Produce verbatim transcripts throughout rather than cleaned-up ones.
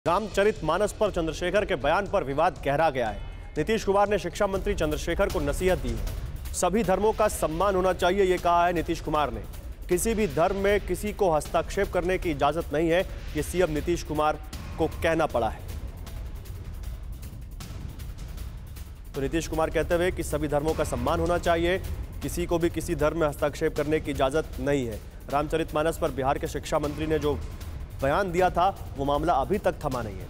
रामचरितमानस पर चंद्रशेखर के बयान पर विवाद गहरा गया है। नीतीश कुमार ने शिक्षा मंत्री चंद्रशेखर को नसीहत दी है। सभी धर्मों का सम्मान होना चाहिए, ये कहा है नीतीश कुमार ने। किसी भी धर्म में किसी को हस्तक्षेप करने की इजाजत नहीं है, ये सीएम नीतीश कुमार को कहना पड़ा है। तो नीतीश कुमार कहते हुए कि सभी धर्मों का सम्मान होना चाहिए, किसी को भी किसी धर्म में हस्तक्षेप करने की इजाजत नहीं है। रामचरितमानस पर बिहार के शिक्षा मंत्री ने जो बयान दिया था, वो मामला अभी तक थमा नहीं है।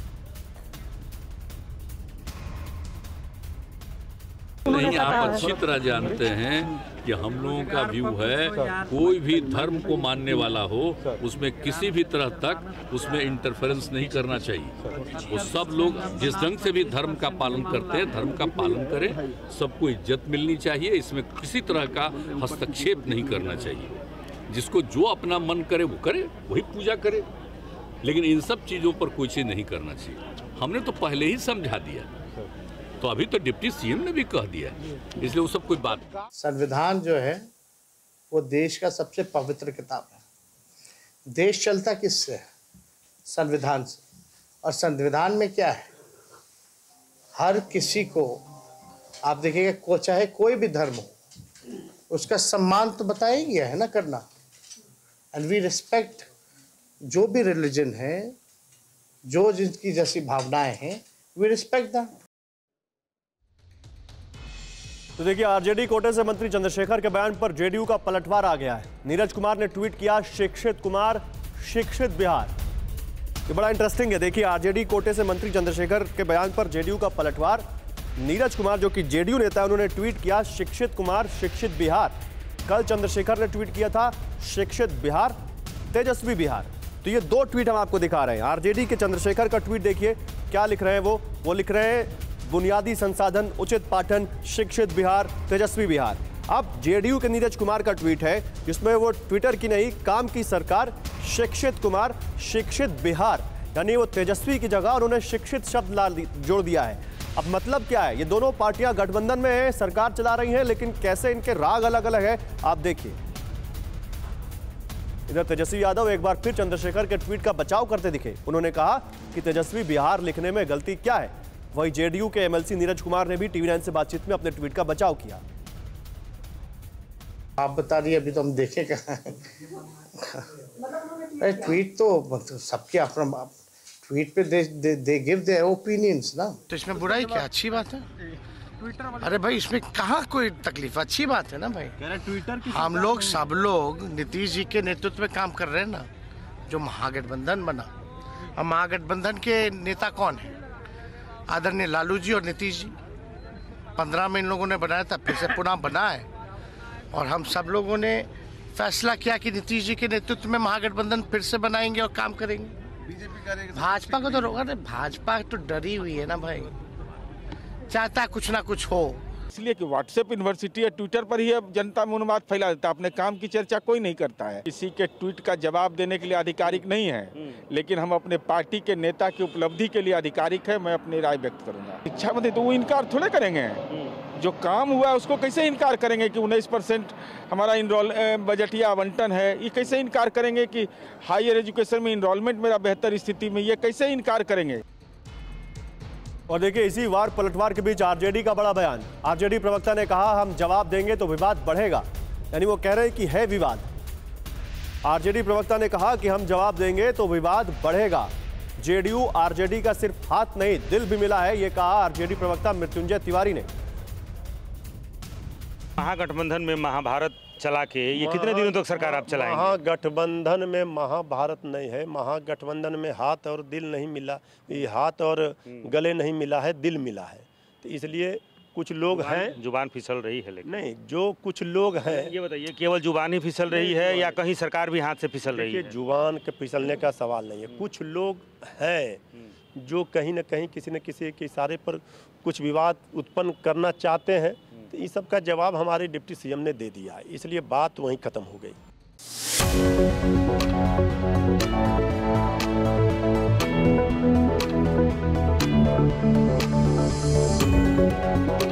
नहीं, आप अच्छी तरह जानते हैं कि हम लोगों का व्यू है, कोई भी धर्म को मानने वाला हो उसमें किसी भी तरह तक उसमें इंटरफेरेंस नहीं करना चाहिए। वो सब लोग जिस ढंग से भी धर्म का पालन करते हैं, धर्म का पालन करें, सबको इज्जत मिलनी चाहिए। इसमें किसी तरह का हस्तक्षेप नहीं करना चाहिए। जिसको जो अपना मन करे वो करे, वही पूजा करे, लेकिन इन सब चीज़ों पर कोई चीज़ नहीं करना चाहिए। हमने तो पहले ही समझा दिया, तो अभी तो डिप्टी सीएम ने भी कह दिया, इसलिए वो सब कोई बात। संविधान जो है वो देश का सबसे पवित्र किताब है। देश चलता किससे है? संविधान से। और संविधान में क्या है? हर किसी को, आप देखिएगा, को चाहे कोई भी धर्म हो, उसका सम्मान तो बताया ही गया है ना करना। एंड वी रिस्पेक्ट जो भी रिलीजन है, जो जिनकी जैसी भावनाएं हैं, वी रिस्पेक्ट दैट। तो देखिए, आरजेडी कोटे से मंत्री चंद्रशेखर के बयान पर जेडीयू का पलटवार आ गया है। नीरज कुमार ने ट्वीट किया, शिक्षित कुमार शिक्षित बिहार। ये बड़ा इंटरेस्टिंग है। देखिए, आरजेडी कोटे से मंत्री चंद्रशेखर के बयान पर जेडीयू का पलटवार। नीरज कुमार जो कि जेडीयू नेता है, उन्होंने ट्वीट किया, शिक्षित कुमार शिक्षित बिहार। कल चंद्रशेखर ने ट्वीट किया था, शिक्षित बिहार तेजस्वी बिहार। तो ये दो ट्वीट हम आपको दिखा रहे हैं। आरजेडी के चंद्रशेखर का ट्वीट देखिए, क्या लिख रहे हैं वो वो लिख रहे हैं, बुनियादी संसाधन उचित पाठन शिक्षित बिहार तेजस्वी बिहार। अब जेडीयू के नीरज कुमार का ट्वीट है, जिसमें वो ट्विटर की नहीं, काम की सरकार शिक्षित कुमार शिक्षित बिहार, यानी वो तेजस्वी की जगह उन्होंने शिक्षित शब्द ला जोड़ दिया है। अब मतलब क्या है? ये दोनों पार्टियां गठबंधन में है, सरकार चला रही हैं, लेकिन कैसे इनके राग अलग अलग है, आप देखिए। इधर तेजस्वी यादव एक बार फिर चंद्रशेखर के ट्वीट का बचाव करते दिखे। उन्होंने कहा कि तेजस्वी बिहार लिखने में गलती क्या है। वहीं जेडीयू के एमएलसी नीरज कुमार ने भी टीवी नाइन से बातचीत में अपने ट्वीट का बचाव किया। आप बता रही, अभी तो हम देखे कहाँ हैं। अरे ट्वीट तो सबके अपना, ट्वीट पे दे दे दे गिव देयर ओपिनियंस ना। तो इसमें बुराई क्या? अच्छी बात है। अरे भाई, इसमें कहाँ कोई तकलीफ? अच्छी बात है ना भाई। ट्विटर की हम लोग सब लोग नीतीश जी के नेतृत्व में काम कर रहे हैं ना, जो महागठबंधन बना। अब महागठबंधन के नेता कौन है? आदरणीय लालू जी और नीतीश जी। पंद्रह में इन लोगों ने बनाया था, फिर से पुनः बना है, और हम सब लोगों ने फैसला किया कि नीतीश जी के नेतृत्व में महागठबंधन फिर से बनाएंगे और काम करेंगे। बीजेपी करेगी। भाजपा को तो रोका नहीं, भाजपा तो डरी हुई है ना भाई, चाहता कुछ ना कुछ हो। इसलिए कि व्हाट्सएप यूनिवर्सिटी है, ट्विटर पर ही अब जनता में उन्माद फैला देता है। अपने काम की चर्चा कोई नहीं करता है। किसी के ट्वीट का जवाब देने के लिए आधिकारिक नहीं है, लेकिन हम अपने पार्टी के नेता की उपलब्धि के लिए आधिकारिक है। मैं अपनी राय व्यक्त करूंगा। शिक्षा मंत्री तो वो इनकार थोड़े करेंगे। जो काम हुआ है उसको कैसे इनकार करेंगे कि उन्नीस परसेंट हमारा इनरोल बजटिया आवंटन है, ये कैसे इनकार करेंगे कि हायर एजुकेशन में इनरोलमेंट मेरा बेहतर स्थिति में, ये कैसे इनकार करेंगे। और देखिए, इसी वार पलटवार के बीच आरजेडी का बड़ा बयान। आरजेडी प्रवक्ता ने कहा, हम जवाब देंगे तो विवाद बढ़ेगा, यानी वो कह रहे हैं कि है विवाद। आरजेडी प्रवक्ता ने कहा कि हम जवाब देंगे तो विवाद बढ़ेगा। जेडीयू आरजेडी का सिर्फ हाथ नहीं, दिल भी मिला है, ये कहा आरजेडी प्रवक्ता मृत्युंजय तिवारी ने। महागठबंधन में महाभारत चला के ये कितने दिनों तक सरकार आप चलाएंगे? महागठबंधन में महाभारत नहीं है। महागठबंधन में हाथ और दिल नहीं मिला, ये हाथ और गले नहीं मिला है, दिल मिला है। तो इसलिए कुछ लोग हैं, जुबान फिसल रही है, लेकिन नहीं, जो कुछ लोग हैं। ये बताइए, केवल जुबान ही फिसल रही है या कहीं सरकार भी हाथ से फिसल रही है? जुबान के फिसलने का सवाल नहीं है। कुछ लोग हैं जो कहीं न कहीं किसी न किसी के इशारे पर कुछ विवाद उत्पन्न करना चाहते हैं। तो इस सब का जवाब हमारे डिप्टी सीएम ने दे दिया है, इसलिए बात वहीं खत्म हो गई।